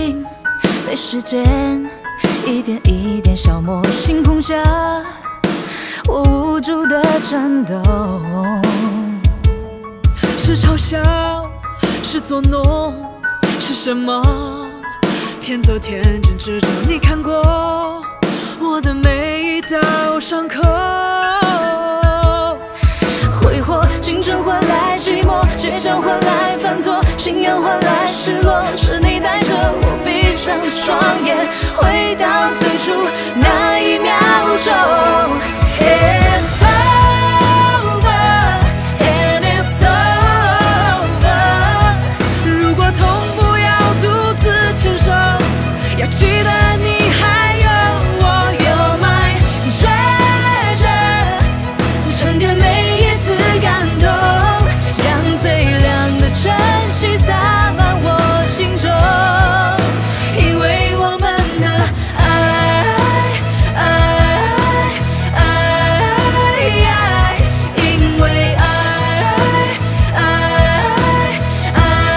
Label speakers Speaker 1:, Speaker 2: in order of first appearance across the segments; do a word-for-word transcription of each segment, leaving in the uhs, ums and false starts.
Speaker 1: 心被时间一点一点消磨，星空下我无助的颤抖。
Speaker 2: 是嘲笑，是作弄，是什么？天作天真执着，你看过我的每一道伤口。
Speaker 1: 挥霍青春换来寂寞，倔强换来犯错，信仰换来失落。是你带着我闭上双眼，回到最初那一秒钟。It's over, and it's over。
Speaker 2: 如果痛不要独自承受，要记得你还有我，You're my treasure。沉淀每一次感动，让最亮的晨曦洒满我心中。因为我们的爱，爱，爱，因为爱，爱，爱，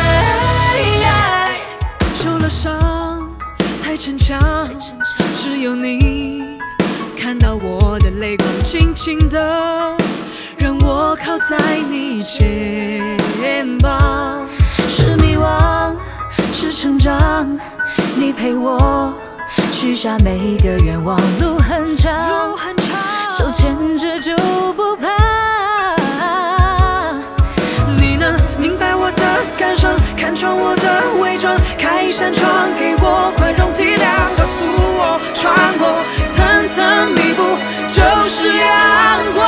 Speaker 2: 受了伤才逞强，只有你看到我的泪光，轻轻的让我靠在你肩膀。
Speaker 1: 是迷惘，是成长，你陪我许下每一个愿望。路很长，手牵着就不怕。
Speaker 2: 你能明白我的感伤，看穿我的伪装，开一扇窗给我宽容体谅，告诉我穿过层层弥补就是阳光。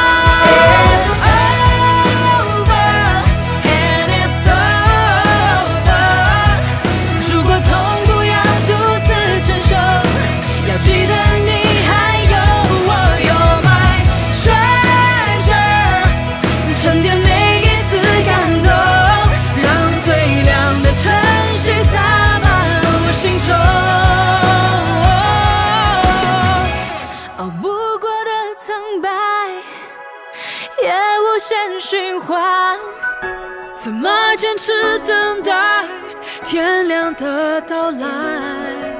Speaker 1: 熬不过的苍白，也无限循环。
Speaker 2: 怎么坚持等待天亮的到来？